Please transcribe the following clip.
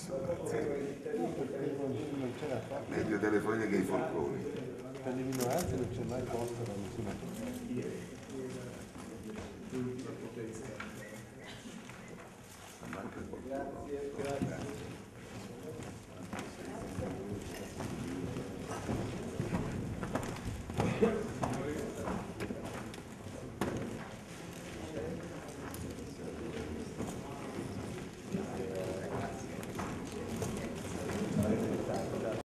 No, perché non c'è da fare. Meglio telefonia che i forconi. Per le minoranze non c'è mai posto da nessuna parte. Manca qualcuno.